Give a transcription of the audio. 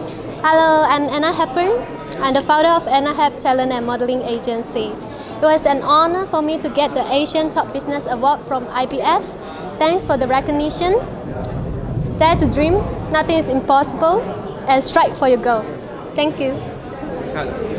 Hello, I'm Anna Hepburn. I'm the founder of Anna Hep Talent and Modeling Agency. It was an honor for me to get the Asian Top Business Award from IBF. Thanks for the recognition. Dare to dream, nothing is impossible, and strive for your goal. Thank you.